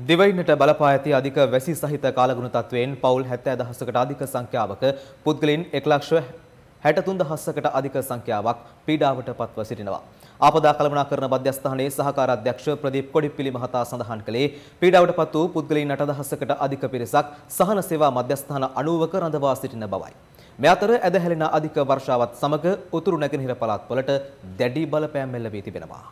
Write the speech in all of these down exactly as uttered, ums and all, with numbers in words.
දිවයිනට බලපා ඇති අධික වැසි සහිත කාලගුණ තත්වයෙන් පවුල් හැත්තෑ දහසකට අධික සංඛ්‍යාවක පුද්ගලයන් එක් ලක්ෂ හැට තුන් දහසකට අධික සංඛ්‍යාවක් පීඩාවට පත්ව සිටිනවා. ආපදා කළමනාකරණ මධ්‍යස්ථානයේ සහකාර අධ්‍යක්ෂ ප්‍රදීප් කොඩිප්පිලි මහතා සඳහන් කළේ පීඩාවට පත් වූ පුද්ගලයන් අට දහසකට අධික පිරිසක් සහන සේවා මධ්‍යස්ථාන අනූවක රඳවා සිටින බවයි. මේ අතර ඇදහැලෙන අධික වර්ෂාවත් සමග උතුරු නැගෙනහිර පළාත්වලට දැඩි බලපෑම් එල්ල වී තිබෙනවා.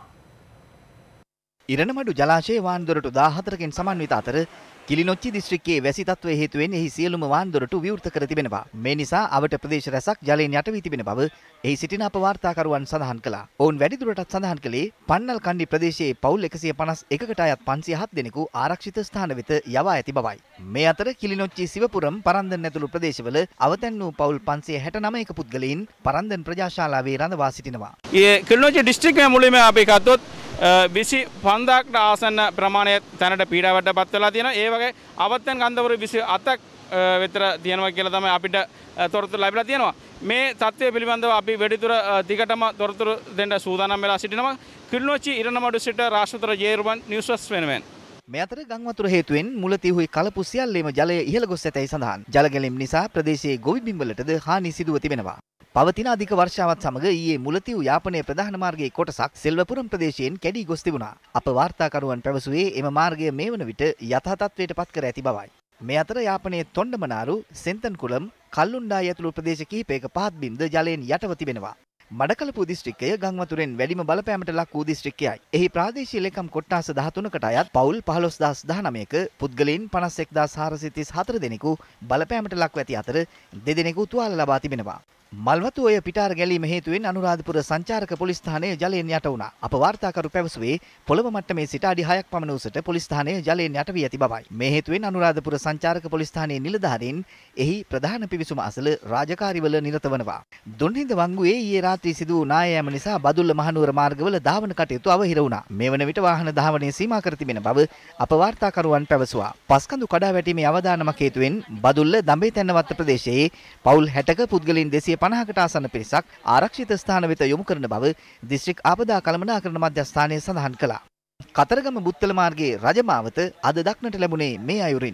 ඉරණමඩු ජලාශයේ වාන්දොරටු දාහතරකින් සමන්විත අතර කිලිනොච්චි දිස්ත්‍රික්කයේ වැසි තත්ත්වය හේතුවෙන් එහි සියලුම වාන්දොරටු විවෘත කර තිබෙනවා. මේ නිසා අවට ප්‍රදේශ රැසක් ජලයෙන් යට වී තිබෙන බව එහි සිටින අප වාර්තාකරුවන් සඳහන් කළා. ඔවුන් වැඩිදුරටත් සඳහන් කළේ පන්නල් කණ්ඩි ප්‍රදේශයේ පවුල් එකසිය පනස් එකකට අයත් පන්සිය හත් දෙනෙකු ආරක්ෂිත ස්ථාන වෙත යවා ඇති බවයි. මේ අතර කිලිනොච්චි සිවපුරම් පරන්දන් ඇතුළු ප්‍රදේශවල අවතැන් වූ පවුල් පන්සිය හැට නවයක පුද්ගලයන් පරන්දන් ප්‍රජාශාලාවේ රඳවා සිටිනවා. ये किलिनोच्चि डिस्ट्रिक्ट में मूल्य में අපි ගත්තොත් විසි පන්දාකට ආසන්න ප්‍රමාණය තැනට පීඩාවට පත් වෙලා තියෙනවා. ඒ වගේ අවත්තන් ගන්ධවරු විසි අටක් විතර තියෙනවා කියලා තමයි අපිට තොරතුරු ලැබිලා තියෙනවා. මේ තත්ත්වය පිළිබඳව අපි වැඩිදුර දිගටම තොරතුරු දෙන්න සූදානම් වෙලා සිටිනවා. කිලිනොච්චි ඉරණමඩු සිට රාෂ්ට්‍ර ජේරුවන් නිවුස් වෙනුවෙන්. මේ අතර ගම් වතුර හේතුවෙන් මුලතිහුයි කලපු සියල්ලේම ජලය ඉහළ ගොස් ඇතැයි සඳහන්. ජල ගැලීම් නිසා ප්‍රදේශයේ ගොවි බිම්වලටද හානි සිදුව තිබෙනවා. පවතින අධික වර්ෂාවත් සමග ඊයේ මුලතිව් යාපනයේ ප්‍රධාන මාර්ගයේ කොටසක් සෙල්වපුරම් ප්‍රදේශයෙන් කැඩී ගොස් තිබුණා. අප වාර්තාකරුවන් පැවසුවේ එම මාර්ගය මේ වන විට යථා තත්ත්වයට පත් කර ඇති බවයි. මේ අතර යාපනයේ තොණ්ඩමනාරු, සෙන්තන්කුලම්, කල්ලුණ්ඩාය ඇතුළු ප්‍රදේශ කිහිපයක පහත් බිම්ද ජලයෙන් යටව තිබෙනවා. මඩකලපුව දිස්ත්‍රික්කය ගම් වතුරෙන් වැඩිම බලපෑමට ලක් වූ දිස්ත්‍රික්කයයි. එහි ප්‍රාදේශීය ලේකම් කොට්ටාස දහතුනකට අයත් පවුල් පහළොස් දහස් දහනවයක පුද්ගලයන් පනස් එක් දහස් හාරසිය තිස් හතර දෙනෙකු බලපෑමට ලක්ව ඇති අතර දෙදෙනෙකු තුවාල ලබා තිබෙනවා. මල්වතු ඔය පිටාර ගැලීම හේතුවෙන් අනුරාධපුර සංචාරක පොලිස් ස්ථානය ජලයෙන් යට වුණා. අප වාර්තාකරු පැවසුවේ පොළව මට්ටමේ සිට අඩි හයක් පමණ උසට පොලිස් ස්ථානය ජලයෙන් යට වී ඇති බවයි. මේ හේතුවෙන් අනුරාධපුර සංචාරක පොලිස් ස්ථානයේ නිලධාරීන් එහි ප්‍රධාන පිවිසුම අසල රාජකාරිවල නිරත වනවා. දුන්හිඳ වංගුවේ ඊයේ රාත්‍රී සිදු වූ නායෑම නිසා බදුල්ල මහනුවර මාර්ගවල ධාවන කටයුතු අවහිර වුණා. මේ වන විට වාහන ධාවනය සීමා කර තිබෙන බව අප වාර්තාකරුවන් පැවසුවා. පස්කඳු කඩා වැටීමේ අවදානමක් හේතුවෙන් බදුල්ල දඹේ තැන්නවත්ත ප්‍රදේශයේ පවුල් හැටක පුද්ගලයන් දෙසිය පනහකට ආසන්න පිරිසක් ආරක්ෂිත ස්ථාන වෙත යොමු කරන බව දිස්ත්‍රික් ආපදා කළමනාකරණ මධ්‍යස්ථානය සඳහන් කළා. කතරගම බුත්තල මාර්ගයේ රජමාවත අද දක්නට ලැබුණේ මේ අයුරින්.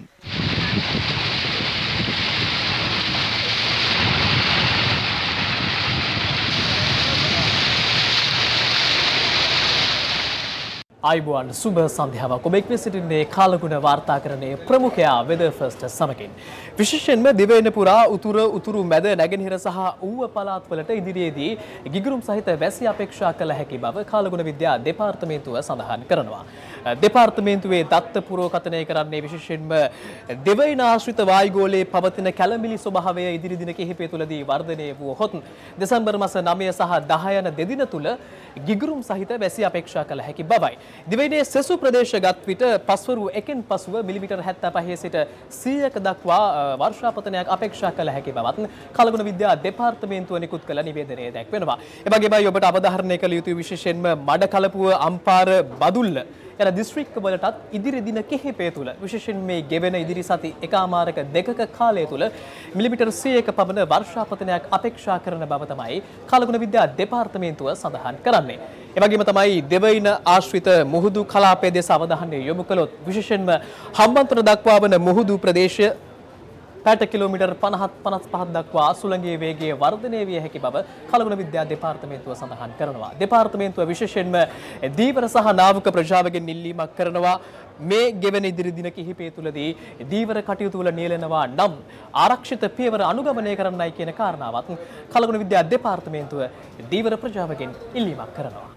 ආයුබෝවන් සුබ සන්ධ්‍යාවක්. ඔබ එක්ව සිටින්නේ කාලගුණ වාර්තාකරණයේ ප්‍රමුඛයා වෙදර් ෆර්ස්ට් සමගින්. විශේෂයෙන්ම දිවයින පුරා උතුර උතුරු මැද නැගෙනහිර සහ ඌව පළාත්වලට ඉදිරියේදී ගිගුරුම් සහිත වැසි අපේක්ෂා කළ හැකි බව කාලගුණ විද්‍යා දෙපාර්තමේන්තුව සඳහන් කරනවා. දෙපාර්තමේන්තුවේ දත්ත පුරෝකථනය කරන්නේ විශේෂයෙන්ම දිවයින ආශ්‍රිත වායුගෝලයේ පවතින කැළඹිලි ස්වභාවය ඉදිරි දින කිහිපය තුළදී වර්ධනය වුවහොත් දෙසැම්බර් මාස නවය සහ දහය යන දෙදින තුළ ගිගුරුම් සහිත වැසි අපේක්ෂා කළ හැකි බවයි. දිවයිනේ සෙසු ප්‍රදේශ ගත් විට පස්වරු එකෙන් පසුව මිලිමීටර් හැත්තෑ පහේ සිට සීයක දක්වා වර්ෂාපතනයක් අපේක්ෂා කළ හැකි බවත් කලගුණ විද්‍යා දෙපාර්තමේන්තුව නිකුත් කළ නිවේදනයේ දැක්වෙනවා. එවැගේමයි ඔබට අවධාරණය කළ යුතු විශේෂයෙන්ම මඩකලපුව, අම්පාර, බදුල්ල යන දිස්ත්‍රික්ක වලටත් ඉදිරි දින කිහිපය තුළ විශේෂයෙන් මේ ගෙවෙන ඉදිරි සති එකමාරක දෙකක කාලය තුළ මිලිමීටර් සීයක පමණ වර්ෂාපතනයක් අපේක්ෂා කරන බව තමයි කලගුණ විද්‍යා දෙපාර්තමේන්තුව සඳහන් කරන්නේ. එවැගේම තමයි දෙවයින ආශ්‍රිත මුහුදු කලාපයේ දෙස අවධානය යොමු කළොත් විශේෂයෙන්ම හම්බන්තොට දක්වා වන මුහුදු ප්‍රදේශය පැයට කිලෝමීටර් පනහක් පනස් පහක් දක්වා සුළඟේ වේගය වර්ධනය විය හැකි බව කලගුණ විද්‍යා දෙපාර්තමේන්තුව සඳහන් කරනවා. දෙපාර්තමේන්තුව විශේෂයෙන්ම දීවර සහ නාවික ප්‍රජාවගෙන් ඉල්ලීමක් කරනවා මේ ගෙවෙන ඉදිරි දින කිහිපය තුළදී දීවර කටයුතු වල නියැලෙනවා නම් ආරක්ෂිත පියවර අනුගමනය කරන්නයි කියන කාරණාවත් කලගුණ විද්‍යා දෙපාර්තමේන්තුව දීවර ප්‍රජාවගෙන් ඉල්ලීමක් කරනවා.